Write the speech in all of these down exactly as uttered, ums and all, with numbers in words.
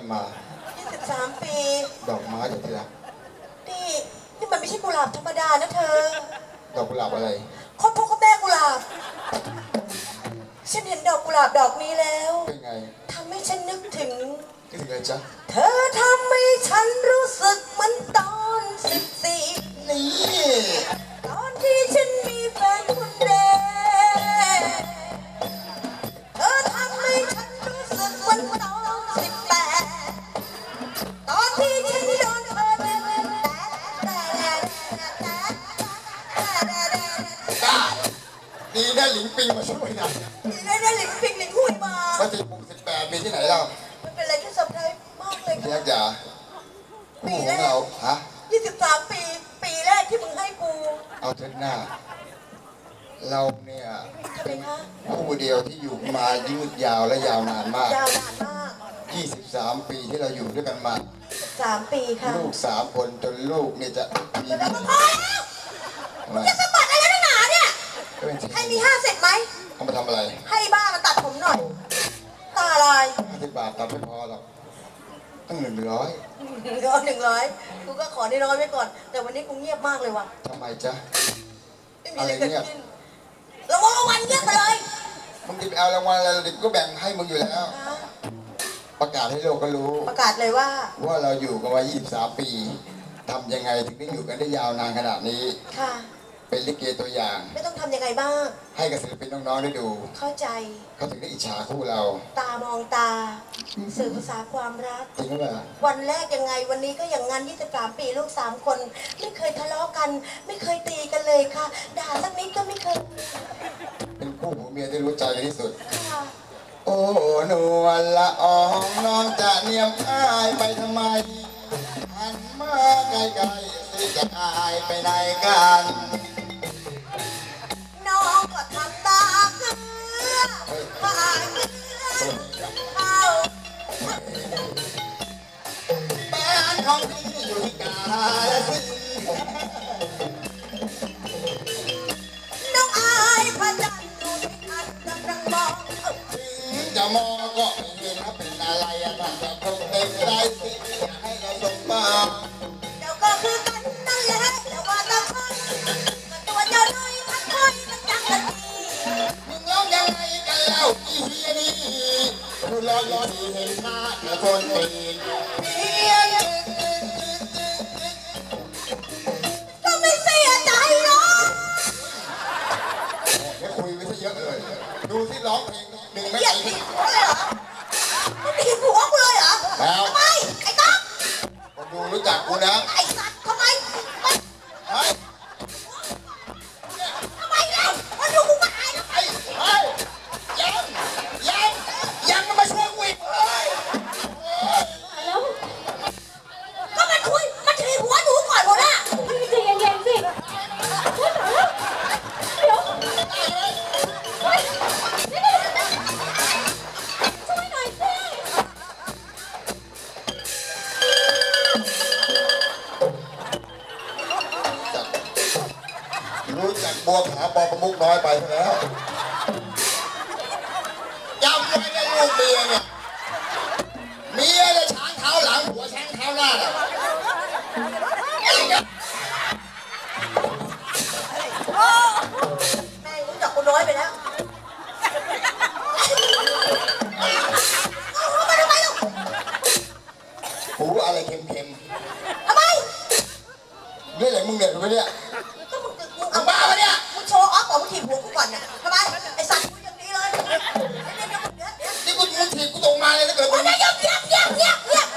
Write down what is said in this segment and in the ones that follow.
กันมายี่สิบสามปีดอกไม้จากที่รักนี่นี่มันไม่ใช่กุหลาบธรรมดานะเธอดอกกุหลาบอะไรเขาพกเขาแม่กุหลาบฉันเห็นดอกกุหลาบดอกนี้แล้วเป็นไงทำให้ฉันนึกถึงนึกถึงอะไรจ๊ะเธอทำให้ฉันรู้สึกเหมือนตอนสิบสี่นี่ตอนที่ฉันมีแฟนคนแรกเธอทำให้ฉันรู้สึกเหมือนตอนสิบแปดตอนที่ฉันโดนเธอดึงดีนะหลิงปิงมาช่วยนะดีนะนะหลิงปิงหลิงหุยมาปฏิบุกสิบแปดมีที่ไหนเรามันเป็นอะไรที่เซอร์ไพรส์มากเลยค่ะยักษ์จ๋าคู่ของเราฮะยี่สิบสามปีปีแรกที่มึงให้กูเอาเถิดหน้าเราเนี่ยเป็นคู่เดียวที่อยู่มายืดยาวและยาวนานมากยาวนานมากยี่สิบสามปีที่เราอยู่ด้วยกันมาสามปีค่ะลูกสามคนจนลูกเนี่ยจะมีแล้วพอแล้วจะสะบัดอะไรนักหนาเนี่ยให้มีห้าเสร็จไหมเอามาทำอะไรให้บ้ามาตัดผมหน่อยตาลายห้าสิบบาทตัดไม่พอหรอกตั้งหนึ่งร้อยก็หนึ่งร้อยกูก็ขอได้ร้อยไว้ก่อนแต่วันนี้กูเงียบมากเลยว่ะทำไมจ๊ะอะไรเงียบระวังวันเงียบไปเลยมึงจะไปเอารางวัลอะไรเด็กก็แบ่งให้มึงอยู่แล้วประกาศให้โลกก็รู้ประกาศเลยว่าว่าเราอยู่กันมายี่สิบสามปีทำยังไงถึงได้อยู่กันได้ยาวนานขนาดนี้ค่ะเป็นลิเกตัวอย่างไม่ต้องทำยังไงบ้างให้กับศิลปินน้องๆได้ดูเข้าใจเขาถึงได้อิจฉาคู่เราตามองตาสื่อภาษาความรักจริงหรือเปล่าวันแรกยังไงวันนี้ก็อย่างงั้นยี่สิบสามปีลูกสามคนไม่เคยทะเลาะกันไม่เคยตีกันเลยค่ะด่าสักนิดก็ไม่เคยเป็นคู่ผัวเมียที่รู้ใจกันที่สุดค่ะโอ้นวลละอองน้องจะเนียมอายไปทำไมหันมาใกล้ๆสิจะอายไปไหนกันน้องก็ทำตาเกลือผ่านเกลือเข้าบ้านของพี่อยู่ที่กาฬสินธุ์น้องอายพระจันทร์อยู่ที่อันกำลังมองถึงจะมองก็ไม่เห็นว่าเป็นอะไรอะถ้าจะคงเต็มใจสิอยากให้เราสมบัติเดี๋ยวก็คือกันนั่นแหละเดี๋ยวว่าตะคนก็ตัวเจ้าน้อยทักคอยมันจังกันดีมึงร้องยังไงกันเล่าอีเฮียนี่คุณรอรอดีเห็นหน้าแต่คนตีนเฮียก็ไม่เสียใจหรอกไม่คุยไว้ซะเยอะเลยดูที่ร้องเพลงหนึ่งไม่ตีหัวเลยเหรอไม่ตีหัวกูเลยเหรอแล้วทำไมไอ้ต๊อกคนดูรู้จักกูนะไอ้สัตว์ทำไมเฮ้ยทำไมเนี่ยคนดูกูก็อายนะเฮ้ยเฮ้ยยังยังยังมาช่วยกูอีกเฮ้ยแล้วก็มันคุยมันตีหัวหนูก่อนหมดอ่ะพี่ใจเย็นๆสิเดี๋ยวช่วยหน่อยสิรู้จักบัวขาปอประมุกน้อยไปแล้วจำไว้นะลูกเมียเนี่ยเมียเนี่ยช้างเท้าหลังหัวช้างเท้าหน้าน่ะแม่รู้จักกูน้อยไปแล้วเอามาทำไมลูกหูอะไรเค็มทำไมเรื่องอะไรมึงเนี่ยรู้ไหมเนี่ยก็มึงมึงเอาบ้าปะเนี่ยมึงโชว์ออฟก่อนมึงถีบหัวกูก่อนเนี่ยทำไมไอ้สัตว์กูอย่างนี้เลยนี่กูมึงถีบกูตรงมาเลยถ้าเกิดมึงเงียบเงียบเงียบเงียบเงียบ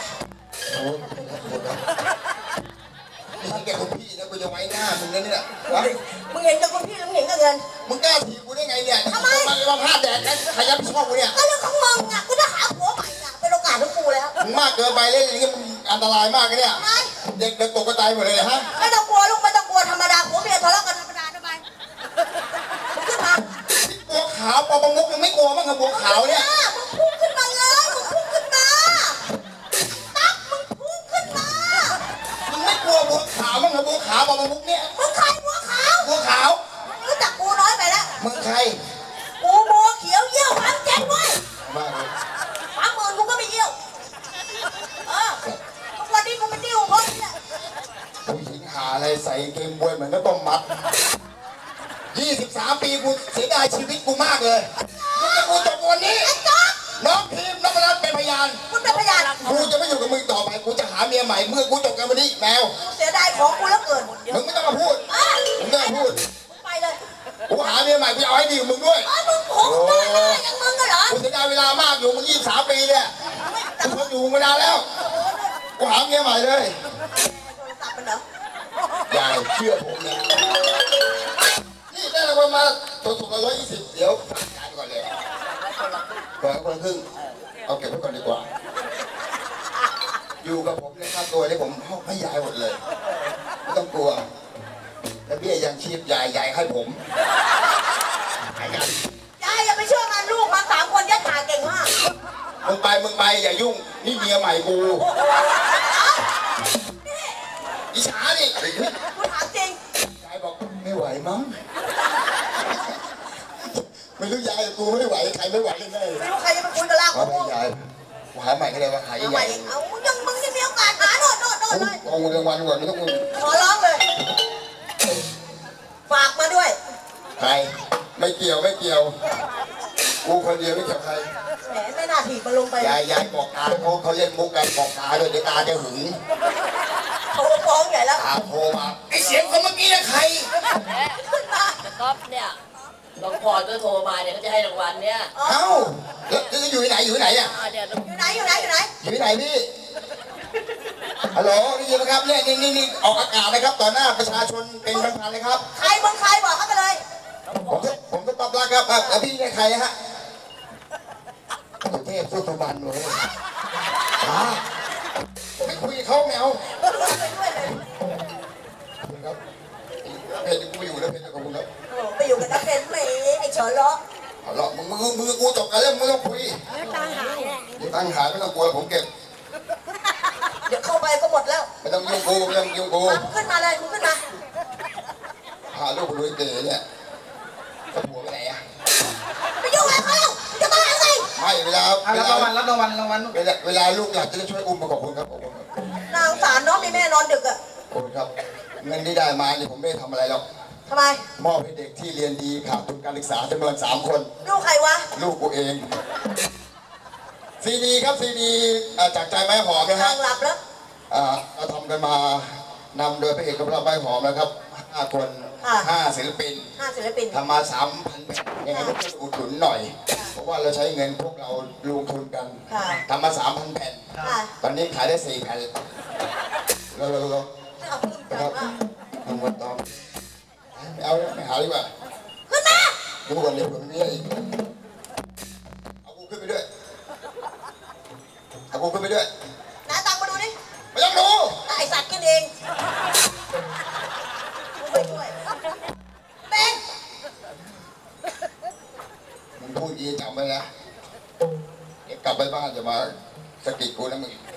นี่แกคุณพี่นะกูจะไว้หน้ามึงนะเนี่ยมึงเห็นกับคนพี่หรือมึงเห็นกับเงินมึงกล้าถีบกูได้ไงเนี่ยทำไมมามาพลาดแดดกันใครยับชอบกูเนี่ยก็เรื่องของมึงอ่ะกูจะหาผัวใหม่อ่ะเป็นโอกาสของกูแล้วมึงมากเกินไปเล่นอย่างนี้มึงอันตรายมากเลยเนี่ยเด็กเด็กตกกระจายหมดเลยฮะไม่ต้องกลัวลูกไม่ต้องกลัวธรรมดาผัวเมียทะเลาะกันธรรมดาทำไมมึงขึ้นมาบัวขาวปอประมุกยังไม่กลัวมั้งกับบัวขาวเนี่ยมึงพุ่งขึ้นมาเลยมึงพุ่งขึ้นมาตั๊กมึงพุ่งขึ้นมามึงไม่กลัวบัวขาวมั้งกับบัวขาวปอประมุกเนี่ยมึงใครบัวขาวบัวขาวรู้จักกูน้อยไปแล้วมึงใครกูบัวเขียวเยี่ยวหางแจ็คเว้ยบ้าเลยสามหมื่นกูก็ไม่เยี่ยวอะไรใส่เกมบวยเหมือนก็ต้มมัดยี่สิบสามปีกูเสียดายชีวิตกูมากเลยมึงจะกูจบวันนี้น้องพิมพ์น้องรัตน์เป็นพยานคุณเป็นพยานกูจะไม่อยู่กับมึงต่อไปกูจะหาเมียใหม่เมื่อกูจบกันวันนี้แมวกูเสียดายของกูแล้วเกินมึงไม่ต้องมาพูดมึงไม่ต้องมาพูดมึงไปเลยกูหาเมียใหม่กูจะเอาให้ดีกับมึงด้วยเอ้ยมึงโหงได้เลยอย่างมึงอะเหรอกูเสียดายเวลามากอยู่มึงยี่สิบสามปีเนี่ยกูทนอยู่มานานแล้วกูหาเมียใหม่เลยโทรศัพท์มันเหรออย่าเชื่อผมนะนี่ได้รางวัลมาตัวสูงร้อยยี่สิบเดี๋ยวจ่ายไปก่อนเลยก่อนคนละครึ่งเอาเก็บไว้ก่อนดีกว่า อยู่กับผมในค่าตัวนี่ผมให้ยายหมดเลยไม่ต้องกลัวแล้วเบี้ยยังชีพยายยายให้ผมหายกันยายอย่าไปเชื่อมันลูกมาสามคนยัดขาเก่งมากมึงไปมึงไปอย่ายุ่งนี่เมียใหม่กูอิจฉาดิกูถามจริงยายบอกไม่ไหวมั้งไม่รู้ยายกูไม่ไหวใครไม่ไหวแน่เลยไม่รู้ใครจะมาคุยกับเราเอาไปยายหาใหม่ก็ได้ว่าหายเอาใหใหม่ญ่เอายังมึงยังมีโอกาสหาโน่นโน่นโน่นเลยเอาเงินรางวัลก่อนไม่ต้องขอร้องเลย ฝากมาด้วยใครไม่เกี่ยวไม่เกี่ยวกูคนเดียวไม่เกี่ยวใครแหมไม่น่าถีบมันลงไปยายยายบอกตาเขาเขาเล่นมุกกันบอกตาด้วยเดี๋ยวตาจะหึงเขาฟ้องใหญ่แล้วตาโทรมาไอเสียงคนเมื่อกี้นะใครขึ้นมาก๊อฟเนี่ยบางพรก็โทรมาเนี่ยก็จะให้รางวัลเนี่ยเอ้าแล้วจะอยู่ที่ไหนอยู่ที่ไหนอ่ะอ่าเนี่ยอยู่ไหนอยู่ไหนอยู่ไหนอยู่ที่ไหนพี่ฮัลโหลได้ยินไหมครับเนี่ยนี่นี่นี่ออกอากาศนะครับต่อหน้าประชาชนเป็นพันๆเลยครับใครมึงใครบอกเขาไปเลยผมก็ผมก็ตอบรับครับอ่ะแล้วพี่เนี่ยใครฮะสุเทพสุตบันเลยอ่าไม่คุยกับเขาแมวไปด้วยเลยครับเพจกูอยู่แล้วเพจขอบคุณครับโอ้ไปอยู่กับนักเรียนไม่ไอ้เฉลาะเอาละมึงมือมือกูจบกันแล้วมึงไม่ต้องคุยตั้งหายตั้งหายไม่ต้องกลัวผมเก็บเดี๋ยวเข้าไปก็หมดแล้วไม่ต้องยุ่งกูไม่ต้องยุ่งกูมามึงขึ้นมาเลยมึงขึ้นมาพาลูกลุยเต๋เนี่ยจะผัวไปไหนอะไปยุ่งอะไรเขาจะมาอะไรไม่เวลาอ่ะเวรับลารางวัลรับรางวัลรางวัลเวลาเวลาลูกอยากจะได้ช่วยอุ้มมาขอบคุณครับขอบคุณครับนางสารน้องมีแม่นอนดึกอะขอบคุณครับเงินที่ได้มาเนี่ยผมไม่ได้ทำอะไรหรอกทำไมมอบให้เด็กที่เรียนดีขาดทุนการศึกษาจำนวนสามคนลูกใครวะลูกกูเองซีดีครับซีดีจากใจไม้หอมนะนาฮะงหลับแล้วอ่าเราทำกันมานำโดยพระเอกกับเราไม้หอมนะครับห้าคนห้าศิลปินห้าศิลปินทำมาสามพันแผ่นยังไงก็ช่วยอุดหนุนหน่อย เพราะว่าเราใช้เงินพวกเราลงทุนกันค่ะทำมาสามพันแผ่นค่ะตอนนี้ขายได้สี่แผ่นเราเราเราเอาขึ้นนะจัคงรับมากทำมาตอมไม่เอาไม่หาดีกว่าขึ้นมาดูก่อนเดี๋ยวผมมีอะไรอีกเอากูขึ้นไปด้วยเอากูขึ้นไปด้วยน้าตังมาดูดิไม่ต้องดูไอสัตว์กินเองกูไปช่วยเป็นมึงพูดดีจำไว้นะเดี๋ยวกลับไปบ้านจะมาสะกิดกูนะมึง